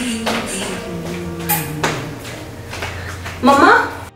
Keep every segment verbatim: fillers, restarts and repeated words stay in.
मम्मा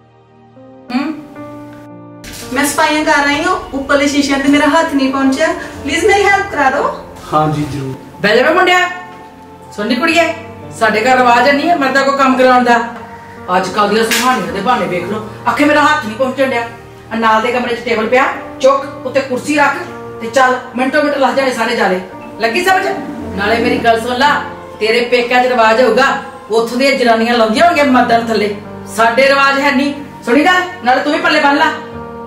मैं सफाइयां कर रही हूँ, ऊपर शीशे से मेरा हाथ नहीं पहुंचा, प्लीज मेरी हेल्प करा दो। हाँ जी जरूर। बैले में मुंडिया सुननी कुड़िए, साडे घर रिवाज नहीं है मर्दा को काम कराउण दा। अजकल दी सुहानियां दे बहाने देख लो, आखे मेरा हाथ नहीं पहुंचण दिया। नाल दे कमरे च टेबल पिया, चुक उत्ते कुर्सी रख ते चल मिंटो मिंट लग जाने सारे जाले। लगी समझ? नाले मेरी गल सुन ला, तेरे पेका च रिवाज होगा उत्थों दी जनानियां लाउंदियां होंगे मर्दां थल्ले, साडे रिवाज है नहीं। सुनी गल, नाले तू भी पल्ले बन ला।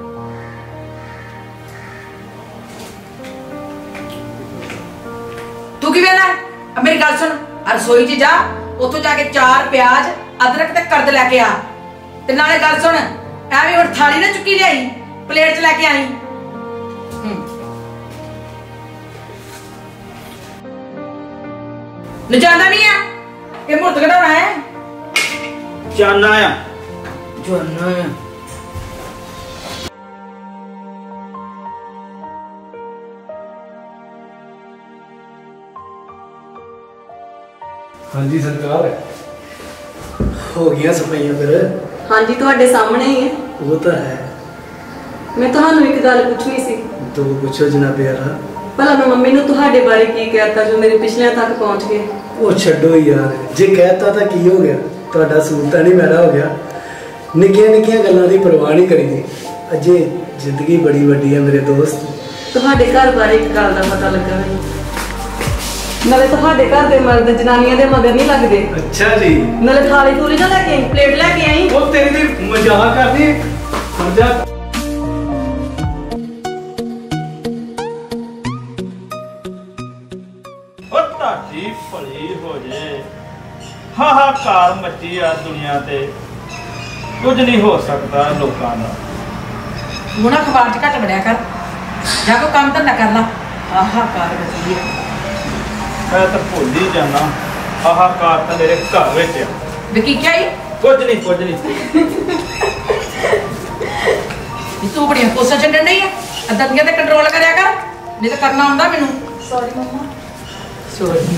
तू की वेला? अब मेरी गल सुन, रसोई च जा, उथों जाके चार प्याज अदरक ते करद लेके आ ते नाले गल सुन, एवें हुण थाली ना चुकी लियाई, प्लेट च लेके आई। न जाना नहीं है कि मुर्त कढ़ाना है? जाना है। जाना है। हाँ जी सरकार, हो गया सफाइयां फिर? हाँ जी तुहाडे सामने ही है। वो तो है। मैं तुहानू एक गल पुछनी सी। तो पूछो जनाब यारा। भला मैं मम्मी नू तुहाडे बारे की कहता जो मेरे पिछले तक पहुंच गए? वो छड्डो यार, जे कहता था की हो गया, तुहाडा सूट नहीं मैला हो गया। निक्कियां निक्कियां गल्लां दी परवाह नहीं करी दी। अजे जिंदगी बड़ी वड्डी है मेरे दोस्त। तुहाडे घर बारे एक गल दा पता लगा है, नाले तुहाडे घर दे मर्द जनानियां दे मगर नहीं लगदे। अच्छा जी। नाले थाली थूली ना लेके आई, प्लेट लेके आई। वो तेरी दी मजाक करदी मजाक। भली हो जे, हाहाकार मची आ दुनिया ते, कुछ नहीं हो सकता लोकां दा। तू ना अखबार च घट बड़िया कर, जा कोई काम धंधा कर ला। हाहाकार मची है, मैं तो भुल ही जाना, हाहाकार तो मेरे घर विच है। विकी क्या ही? कुछ नहीं कुछ नहीं। तू बड़िया कोसा छड्डण नहीं है, दंदियां ते कंट्रोल करया कर, नहीं तो करना आउंदा मैनू। सॉरी मम्मा। सॉरी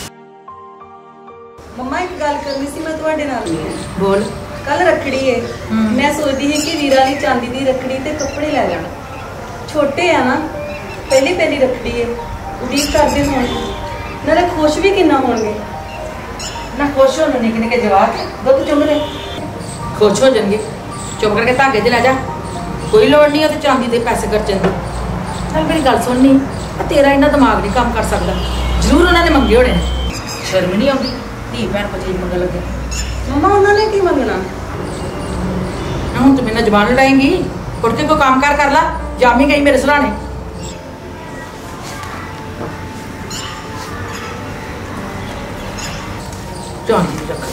मम्मा एक गल करनी सी मैं तुहाडे नाल। बोल। कल रखड़ी है, मैं सोचदी ही कि वीरा दी चांदी दी रखड़ी ते कपड़े ले जाना। छोटे है ना, पहली पहली रखड़ी है, उड़ीक करदे होणगे, नाले खुश भी किन्ना होणगे ना। खुश होने निक्के निक्के जवाक दुध चुंग ले, खुश हो जाएंगे। चुप करके धागे च लै जा, कोई लोड़ नहीं है चांदी दे पैसे खर्चण दी। चल मेरी गल सुननी, तेरा इन्ना दिमाग नहीं काम कर सकता। जरूर उन्होंने मंगे होने, शर्म नहीं आती धी भैन को चीज मंगन लगे। मम्मा उन्होंने की मंगना? हूँ तो मेरे जबान लड़ाएंगी, उठ के कोई काम कार कर ला, जामी गई मेरे सराहने। चांदी रख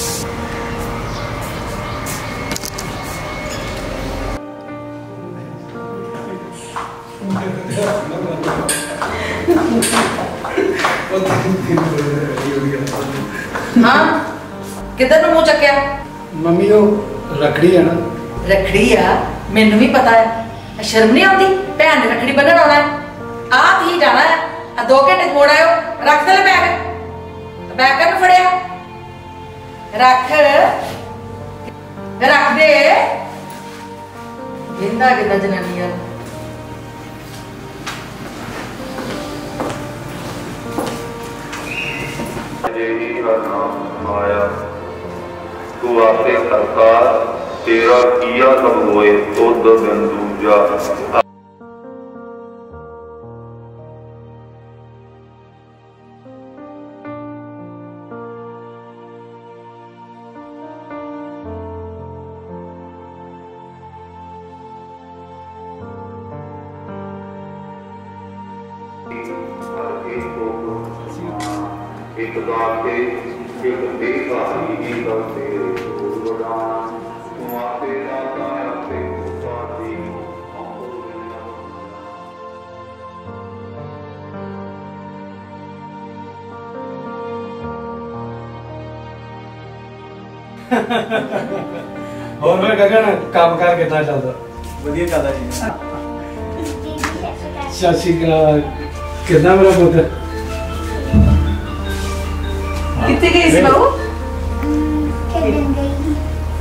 हाँ किधर मुंह चक्या? मम्मी वो रखड़ी है ना। रखड़ी आ, मैनू भी पता है। शर्म नहीं आती? भैन ने रखड़ी बन्नण आना है, आप ही जाना है। दो घंटे मोड़ आयो, रख दे बैग, बैग कर फड़िया, रख रख दे। गिंदा गिंदा जनानियां आया तू आके सरकार तेरा किया सब होए तो दिन दूजा। एक दाते एक देखा ही करते उड़ान तुम्हारे दाता अपने साथी और मैं गगन काम कार कितना चलता? वधिया चलदा जी। चाची का कितना मेरा पुत्र? कितने गई सी बाबू? खेलन गई।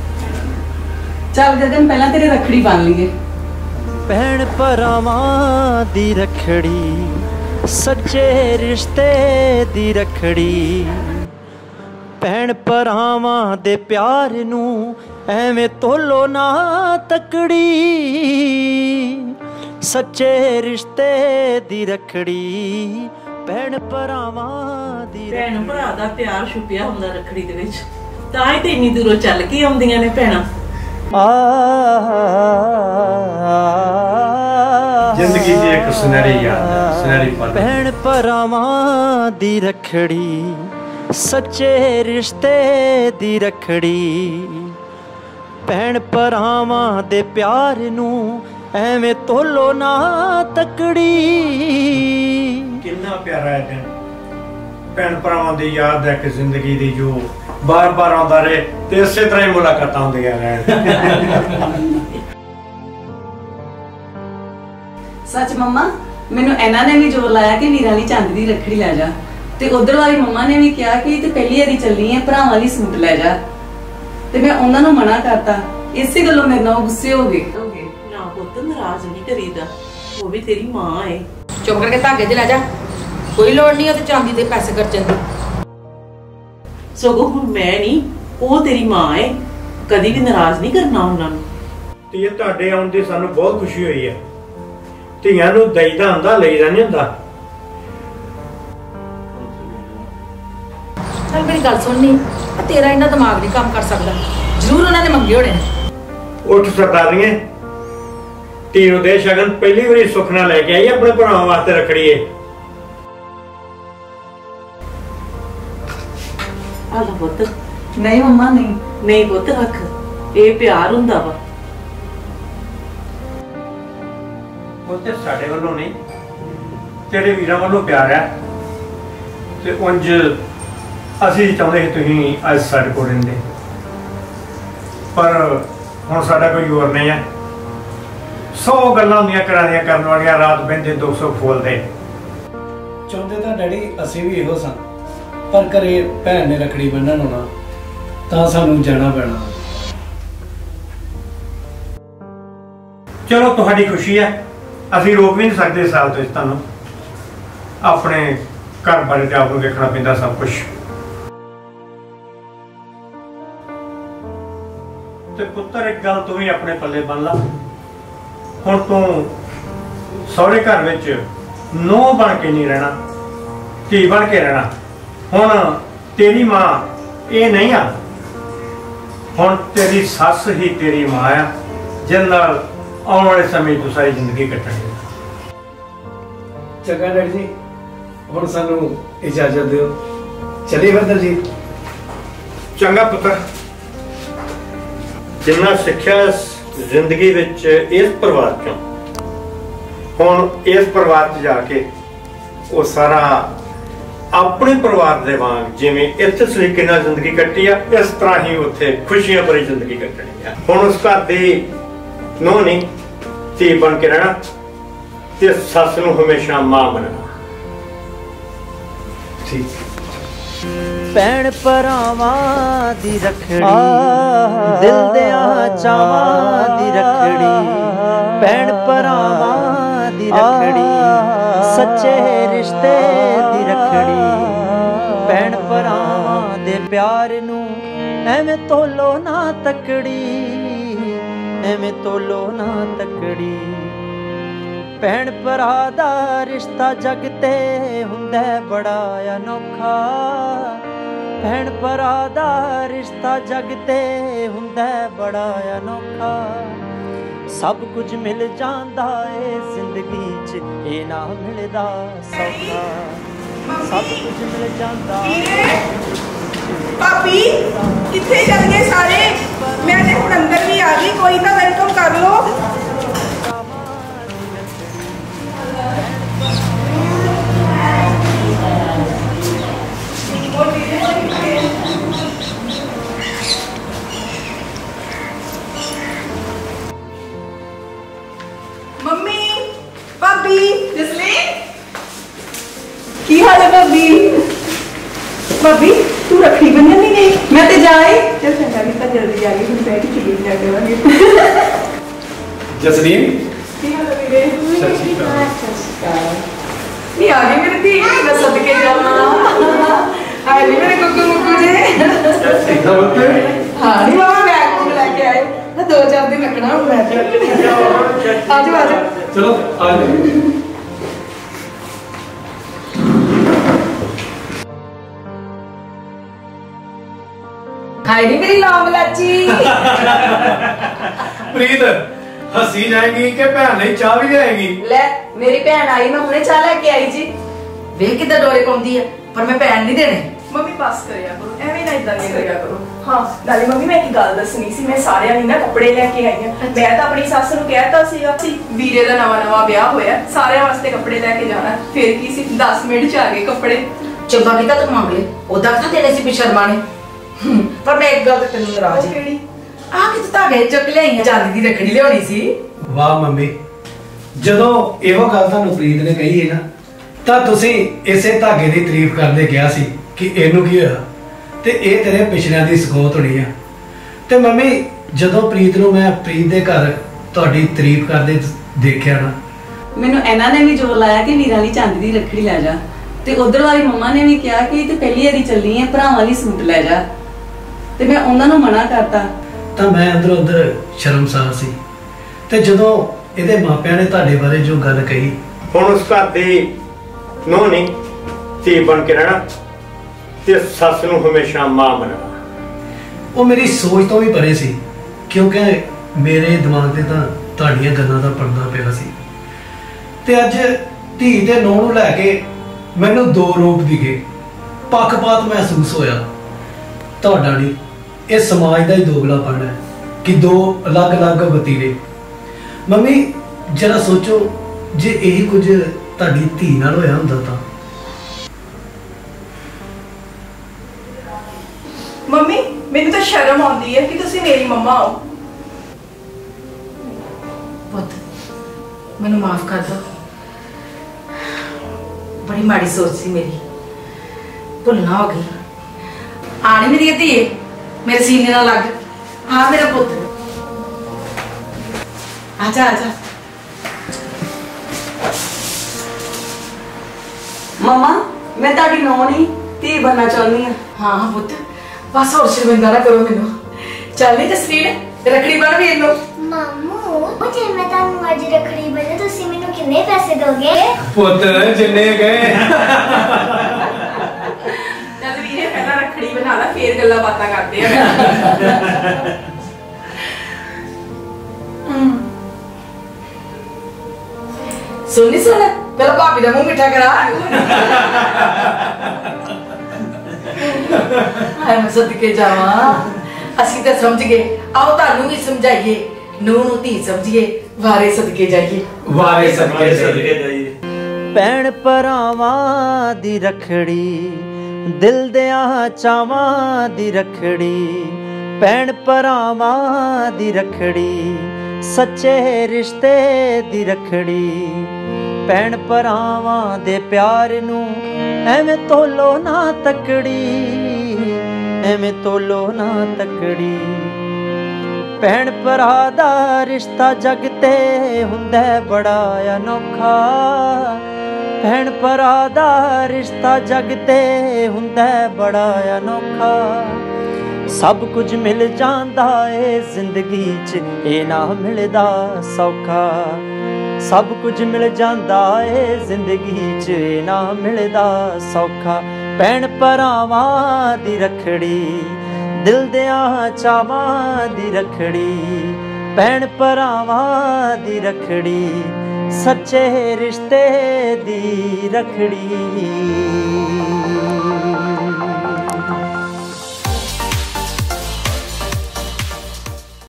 चल गगन पहला तेरे रखड़ी बांध लीए। भैन भरावां दी रखड़ी सच्चे रिश्ते दी रखड़ी भैन भरावां दे प्यार नूं एवें तोलो ना तकड़ी सच्चे रिश्ते दी रखड़ी भैन भरावां दी भैन भरा दा प्यार छुपिया हुंदा रखड़ी दे विच तां ही ते इन्नी दूरों चल के आउंदियां ने भैणां। जिंदगी दी एक सुनहरी याद है, सुनहरी पल। भैन भरावां दी रखड़ी सच्चे रिश्ते दी रखड़ी भैन भरावां दे प्यार नूं एवें तोलो ना तकड़ी। कितना प्यारा है दिन भैन भरावां दी याद है कि जिंदगी दी जो बार बार आउंदा रहे ते इसे तरह ही मुलाकातां होंदियां रहन। सच मम्मा मैनू इन्हां ने भी जोर लाया कि वीरां दी चांदी दी रखड़ी लै जा ते उधर वाली मम्मा ने भी कहा कि ते पहली वारी चली है भरावां दी सूट लै जा ते मैं उन्हां नूं मना करता इसे गल्लों मेरे नाल गुस्से हो गए। ना पुੱਤ नाराज नहीं करीदा वो भी तेरी मां है। चुप करके धागे च लै जा कोई लोड़ नहीं है ते चांदी दे पैसे खर्चण दी। सगों हुण मैं नहीं वो तेरी मां है कदी भी नाराज नहीं करना उन्हां नूं। ਤੇ ਤੁਹਾਡੇ ਆਉਣ ਦੀ ਸਾਨੂੰ ਬਹੁਤ ਖੁਸ਼ੀ ਹੋਈ ਹੈ। ਧੀਆਂ ਨੂੰ ਦਈਦਾ ਹੁੰਦਾ ਲਈਦਾ ਨਹੀਂ ਹੁੰਦਾ। चल मेरी गल सुननी तेरा इन्ना दिमाग नहीं काम कर सकता जरूर उन्होंने मंगे होने। ਉੱਠ ਸਰਦਾਰੀਏ ਧੀ ਨੂੰ ਦੇ ਸ਼ਗਨ ਪਹਿਲੀ ਵਾਰੀ ਸੁਖਨਾ ਲੈ ਕੇ ਆਈ ਆਪਣੇ ਭਰਾਵਾਂ ਵਾਸਤੇ ਰੱਖੜੀਏ। ਆ ਲਾ ਪੁੱਤ। नहीं मम्मा नहीं नहीं पुੱਤ रख ये प्यार हुंदा वा। ਉਹ ਤੇ ਸਾਡੇ ਵੱਲੋਂ ਨਹੀਂ ਤੇਰੇ ਵੀਰਾਂ ਵੱਲੋਂ ਪਿਆਰ ਹੈ ਤੇ ਉਂਝ ਅਸੀਂ ਚਾਹੁੰਦੇ ਸੀ ਤੁਸੀਂ ਅੱਜ ਸਾਡੇ ਕੋਲ ਰਹਿੰਦੇ ਪਰ ਹੁਣ ਸਾਡਾ ਕੋਈ ਹੋਰ ਨਹੀਂ ਹੈ। ਸੌ ਗੱਲਾਂ ਹੁੰਦੀਆਂ ਘਰਾਂ ਦੀਆਂ ਕਰਨ ਵਾਲੀਆਂ ਰਾਤ ਬਹਿੰਦੇ ਦੁੱਖ ਸੁੱਖ ਫੋਲਦੇ। ਚਾਹੁੰਦੇ ਤਾਂ ਡੈਡੀ ਅਸੀਂ ਵੀ ਇਹੋ ਸਾਂ ਪਰ ਘਰੇ ਭੈਣ ਨੇ ਰੱਖੜੀ ਬੰਨ੍ਹਣ ਆਉਣਾ ਤਾਂ ਸਾਨੂੰ ਜਾਣਾ ਪੈਣਾ। ਚਲੋ ਤੁਹਾਡੀ ਖੁਸ਼ੀ ਹੈ ਅਸੀਂ ਰੋਕ ਵੀ ਨਹੀਂ ਸਕਦੇ ਸਾਲ ਤੋਂ ਤੁਹਾਨੂੰ ਆਪਣੇ ਘਰ ਬਾਰੇ ਤੇ ਆਪ ਨੂੰ ਦੇਖਣਾ ਪੈਂਦਾ ਸਭ ਕੁਝ। ਤੇ ਪੁੱਤਰ ਇੱਕ ਗੱਲ ਤੂੰ ਵੀ ਆਪਣੇ ਪੱਲੇ ਬੰਨ ਲਾ ਹੁਣ ਤੂੰ ਸਹੁਰੇ ਘਰ ਵਿੱਚ ਨੂੰਹ ਬਣ ਕੇ ਨਹੀਂ ਰਹਿਣਾ ਧੀ ਬਣ ਕੇ ਰਹਿਣਾ। ਹੁਣ ਤੇਰੀ ਮਾਂ ਇਹ ਨਹੀਂ ਆ ਹੁਣ ਤੇਰੀ ਸੱਸ ਹੀ ਤੇਰੀ ਮਾਂ ਆ ਜਿਸ ਨਾਲ ਆਉਣ ਵਾਲੇ ਸਮੇਂ ਤੂੰ ਸਾਰੀ ਜ਼ਿੰਦਗੀ ਕੱਟਣੀ। ਚੰਗਾ ਡੈਡੀ ਜੀ ਹੁਣ ਸਾਨੂੰ ਇਜਾਜ਼ਤ ਦਿਓ ਚਲੀਏ ਫਿਰ ਦਲਜੀਤ। ਚੰਗਾ ਪੁੱਤਰ ਜਿੰਨਾ ਸਿੱਖਿਆ ਜ਼ਿੰਦਗੀ ਵਿੱਚ ਇਸ ਪਰਿਵਾਰ ਚੋਂ ਹੁਣ ਇਸ ਪਰਿਵਾਰ 'ਚ ਜਾ ਕੇ ਉਹ ਸਾਰਾ ਆਪਣੇ ਪਰਿਵਾਰ ਦੇ ਵਾਂਗ ਜਿਵੇਂ ਇੱਥੇ ਸਲੀਕੇ ਨਾਲ ਜ਼ਿੰਦਗੀ ਕੱਟੀ ਆ ਇਸ ਤਰ੍ਹਾਂ ਹੀ ਉੱਥੇ ਖੁਸ਼ੀਆਂ ਭਰੀ ਜ਼ਿੰਦਗੀ ਕੱਟਣੀ ਆ। ਹੁਣ ਉਸ ਘਰ ਦੀ ਨੂੰਹ ਨਹੀਂ ਧੀ ਬਣ ਕੇ ਰਹਿਣਾ ਤੇ ਸੱਸ ਨੂੰ ਹਮੇਸ਼ਾ ਮਾਂ ਬਣਨਾ। ਠੀਕ ਭੈਣ ਭਰਾਵਾਂ ਦੀ ਰਖੜੀ ਦਿਲ ਦਿਆਂ ਚਾਵਾਂ ਦੀ ਰਖੜੀ ਭੈਣ ਭਰਾਵਾਂ ਦੀ ਰਖੜੀ ਸੱਚੇ ਰਿਸ਼ਤੇ ਦੀ ਰਖੜੀ ਭੈਣ ਭਰਾਵਾਂ ਦੇ ਪਿਆਰ ਨੂੰ ਐਵੇਂ ਤੋਲੋ ਨਾ ਤਕੜੀ ਐਵੇਂ ਤੋਲੋ ਨਾ ਤਕੜੀ ਭੈਣ ਭਰਾ ਦਾ ਰਿਸ਼ਤਾ ਜਗ ਤੇ ਹੁੰਦਾ ਬੜਾ ਅਨੋਖਾ ਭੈਣ ਭਰਾ ਦਾ ਰਿਸ਼ਤਾ ਜਗ ਤੇ ਹੁੰਦਾ ਬੜਾ ਅਨੋਖਾ ਸਭ ਕੁਝ ਮਿਲ ਜਾਂਦਾ ਏ ਜ਼ਿੰਦਗੀ 'ਚ ਇਹ ਨਾ ਮਿਲਦਾ ਸੌਖਾ ਸਭ ਕੁਝ ਮਿਲ ਜਾਂਦਾ ਭਾਬੀ ਕਿੱਥੇ ਚੱਲ ਗਏ ਸਾਰੇ ਮੈਂ ਤੇ ਹੁਣ ਅੰਦਰ ਵੀ ਆ ਗਈ ਕੋਈ ਤਾਂ ਵੈਲਕਮ ਕਰ ਲੋ। ਮੰਮੀ ਭਾਬੀ ਜਸਲੀਨ की हाल है भाभी? भाभी तू रखड़ी जसलीन नहीं आ गई मेरी धी मैं सदके जाना आए नहीं मेरे कुकू मुकू जे हाँ नहीं बाबा बैग बुक लेके आए ना दो चार दिन रखना हूँ मैं आज आज चलो आ जाओ खाई नहीं मेरी लौंग इलायची प्रीत हसी जाएगी कि भैन नहीं चाह भी जाएगी ले मेरी भैन आई मैं हुणे चाह लेके आई जी ਵੇਖ ਕਿੱਦਾਂ ਡੋਰੇ ਪਾਉਂਦੀ ਹੈ ਪਰ ਮੈਂ ਭੈਣ ਨਹੀਂ ਦੇਣੇ ਮੰਮੀ ਪਾਸ ਕਰਿਆ ਕਰੋ ਐਵੇਂ ਨਾ ਇਦਾਂ ਨਹੀਂ ਕਰਿਆ ਕਰੋ ਹਾਂ ਨਾਲੇ ਮੰਮੀ ਮੈਂ ਇੱਕ ਗੱਲ ਦੱਸਣੀ ਸੀ ਮੈਂ ਸਾਰਿਆਂ ਲਈ ਨਾ ਕੱਪੜੇ ਲੈ ਕੇ ਆਈ ਹਾਂ ਮੈਂ ਤਾਂ ਆਪਣੀ ਸੱਸ ਨੂੰ ਕਹਿਤਾ ਸੀਗਾ ਸੀ ਵੀਰੇ ਦਾ ਨਵਾਂ ਨਵਾਂ ਵਿਆਹ ਹੋਇਆ ਸਾਰਿਆਂ ਵਾਸਤੇ ਕੱਪੜੇ ਲੈ ਕੇ ਜਾਣਾ ਫਿਰ ਕੀ ਸੀ ਦਸ ਮਿੰਟ ਚ ਆ ਗਏ ਕੱਪੜੇ ਚੰਗਾ ਕੀਤਾ ਤੂੰ ਮੰਗ ਲੈ ਉਹਦਾ ਤਾਂ ਦੇਣੇ ਸੀ ਬਿਸ਼ਰਮਾ ਨੇ ਪਰ ਮੈਂ ਇੱਕ ਗੱਲ ਤੇ ਤੈਨੂੰ ਨਾਰਾਜ਼ ਹਾਂ ਕਿਹੜੀ ਆ ਕਿ ਤੂੰ ਧਾਗੇ ਚੁੱਕ ਲਿਆਈਆਂ ਚਾਂਦੀ ਦੀ ਰੱਖੜੀ ਲਿਆਉਣੀ ਸੀ ਵਾਹ ਮੰਮੀ ਜਦੋਂ ਇਹੋ ਗੱਲ ਤੁਹਾਨੂੰ ਪ੍ਰੀਤ ਨੇ ਕਹੀ ਹੈ ਨਾ ਤਾਂ ਤੁਸੀਂ ਇਸੇ ਧਾਗੇ ਦੀ ਤਾਰੀਫ ਕਰਦੇ ਕਿਹਾ ਸੀ ਕਿ ਇਹਨੂੰ ਕੀ ਹੋਇਆ ਤੇ ਇਹ ਤੇਰੇ ਪਿਛਲਿਆਂ ਦੀ ਸਗੋਤ ਹੋਣੀ ਆ ਤੇ ਮੰਮੀ ਜਦੋਂ ਪ੍ਰੀਤ ਨੂੰ ਮੈਂ ਪ੍ਰੀਤ ਦੇ ਘਰ ਤੁਹਾਡੀ ਤਾਰੀਫ ਕਰਦੇ ਦੇਖਿਆ ਨਾ ਮੈਨੂੰ ਇਹਨਾਂ ਨੇ ਵੀ ਜ਼ੋਰ ਲਾਇਆ ਕਿ ਵੀਰਾਂ ਲਈ ਚਾਂਦੀ ਦੀ ਰੱਖੜੀ ਲੈ ਜਾ ਤੇ ਉਧਰ ਵਾਲੀ ਮੰਮਾ ਨੇ ਵੀ ਕਿਹਾ ਕਿ ਤੇ ਪਹਿਲੀ ਵਾਰੀ ਚੱਲਣੀ ਹੈ ਭਰਾਵਾਂ ਲਈ ਸੂਟ ਲੈ ਜਾ ਤੇ ਮੈਂ ਉਹਨਾਂ ਨੂੰ ਮਨਾ ਕਰਤਾ ਤਾਂ ਮੈਂ ਅੰਦਰ ਉਧਰ ਸ਼ਰਮਸਾਰ ਸੀ ਤੇ ਜਦੋਂ ਇਹਦੇ ਮਾਪਿਆਂ ਨੇ ਤੁਹਾਡੇ ਬਾਰੇ ਜੋ ਗੱਲ ਕਹੀ ਹੁਣ ਉਸ ਘਰ ਦੀ ਨੂੰਹ ਨਹੀਂ ਧੀ ਬਣ ਕੇ ਰਹਿਣਾ ਤੇ ਸੱਸ ਨੂੰ ਹਮੇਸ਼ਾ ਮਾਂ ਬਣਨਾ ਉਹ ਮੇਰੀ ਸੋਚ ਤੋਂ ਵੀ ਪਰੇ ਸੀ ਕਿਉਂਕਿ ਮੇਰੇ ਦਿਮਾਗ ਤੇ ਤਾਂ ਤੁਹਾਡੀਆਂ ਗੱਲਾਂ ਦਾ ਪਰਦਾ ਪਿਆ ਸੀ ਤੇ ਅੱਜ ਧੀ ਤੇ ਨੂੰਹ ਨੂੰ ਲੈ ਕੇ ਮੈਨੂੰ ਦੋ ਰੂਪ ਦਿਖੇ ਪੱਖਪਾਤ ਮਹਿਸੂਸ ਹੋਇਆ ਤੁਹਾਡਾ ਨਹੀਂ ਇਹ ਸਮਾਜ ਦਾ ਹੀ ਦੋਗਲਾਪਣ ਹੈ ਕਿ ਦੋ ਅਲੱਗ-ਅਲੱਗ ਵਤੀਰੇ ਮੰਮੀ ਜਰਾ ਸੋਚੋ ਜੇ ਇਹੀ ਕੁਝ ਤੁਹਾਡੀ ਧੀ ਨਾਲ ਹੋਇਆ ਹੁੰਦਾ ਤਾਂ ਮੰਮੀ ਮੈਨੂੰ ਤਾਂ ਸ਼ਰਮ ਆਉਂਦੀ ਹੈ ਕਿ ਤੁਸੀਂ ਮੇਰੀ ਮੰਮਾ ਹੋ ਪੁੱਤ ਮੈਨੂੰ ਮਾਫ ਕਰ ਦੋ ਬੜੀ ਮਾੜੀ ਸੋਚ ਸੀ ਮੇਰੀ ਭੁੱਲਣਾ ਹੋ ਗਈ ਆਣੀ ਮੇਰੀ ਧੀਏ ਮੇਰੇ ਸੀਨੇ ਨਾਲ ਲੱਗ ਆ ਮੇਰਾ ਪੁੱਤ ਆਜਾ ਆਜਾ ਮਮਾ ਮੈਂ ਤੁਹਾਡੀ ਨੂੰਹ ਨਹੀਂ ਧੀ ਬਣਨਾ ਚਾਹੁੰਦੀ ਹਾਂ ਹਾਂ ਹਾਂ ਪੁੱਤ ਬਸ ਹੋਰ ਸ਼ਰਮਿੰਦਾ ਨਾ ਕਰੋ ਮੈਨੂੰ ਚੱਲ ਨੀ ਜਸਲੀਨ ਰੱਖੜੀ ਬੰਨ ਵੀਰ ਨੂੰ ਮਾਮੂ ਜੇ ਮੈਂ ਤੁਹਾਨੂੰ ਅੱਜ ਰੱਖੜੀ ਬੰਨੇ ਤੁਸੀਂ ਮੈਨੂੰ ਕਿੰਨੇ ਪੈਸੇ ਦੋਗੇ ਪੁੱਤ ਜਿੰਨੇ ਗਏ ਜਦ ਵੀਰੇ ਪਹਿਲਾਂ ਰੱਖੜੀ ਬਣਾ ਲਾ ਫੇਰ ਗੱਲਾਂ ਬਾਤਾਂ ਕਰਦੇ ਆ ਸੁਣੀ ਸੁਣ ਪਹਿਲਾਂ ਭਾਬੀ ਦਾ ਮੂੰਹ ਮਿੱਠਾ ਕਰਾ ਹਾਏ ਮੈਂ ਸਦਕੇ ਜਾਵਾਂ ਅਸੀਂ ਤਾਂ ਸਮਝ ਗਏ ਆਓ ਤੁਹਾਨੂੰ ਵੀ ਸਮਝਾਈਏ ਨੂੰ ਨੂੰ ਧੀ ਸਮਝੀਏ ਵਾਰੇ ਸਦਕੇ ਜਾਈਏ ਵਾਰੇ ਸਦਕੇ ਜਾਈਏ ਭੈਣ ਭਰਾਵਾਂ ਦੀ ਰੱਖੜੀ ਦਿਲ ਦਿਆਂ ਚਾਵਾਂ ਦੀ ਰੱਖੜੀ ਭੈਣ ਭਰਾਵਾਂ ਦੀ ਰੱਖੜੀ ਸੱਚੇ ਰਿਸ਼ਤੇ ਦੀ ਰੱਖੜੀ ਭੈਣ ਭਰਾਵਾਂ ਦੇ ਪਿਆਰ ਨੂੰ ਐਵੇਂ ਤੋਲੋ ਨਾ ਤਕੜੀ ਐਵੇਂ ਤੋਲੋ ਨਾ ਤਕੜੀ ਭੈਣ ਭਰਾ ਦਾ ਰਿਸ਼ਤਾ ਜਗ ਤੇ ਹੁੰਦਾ ਬੜਾ ਅਨੋਖਾ ਭੈਣ ਭਰਾ ਦਾ ਰਿਸ਼ਤਾ ਜਗ ਤੇ ਹੁੰਦਾ ਬੜਾ ਅਨੋਖਾ ਸਭ ਕੁਝ ਮਿਲ ਜਾਂਦਾ ਏ ਜ਼ਿੰਦਗੀ 'ਚ ਇਹ ਨਾ ਮਿਲਦਾ ਸੌਖਾ ਸਭ ਕੁਝ ਮਿਲ ਜਾਂਦਾ ਏ ਜ਼ਿੰਦਗੀ 'ਚ ਇਹ ਨਾ ਮਿਲਦਾ ਸੌਖਾ ਭੈਣ ਭਰਾਵਾਂ ਦੀ ਰੱਖੜੀ ਦਿਲ ਦਿਆਂ ਚਾਵਾਂ ਦੀ ਰੱਖੜੀ ਭੈਣ ਭਰਾਵਾਂ ਦੀ ਰੱਖੜੀ ਸੱਚੇ ਰਿਸ਼ਤੇ ਦੀ ਰੱਖੜੀ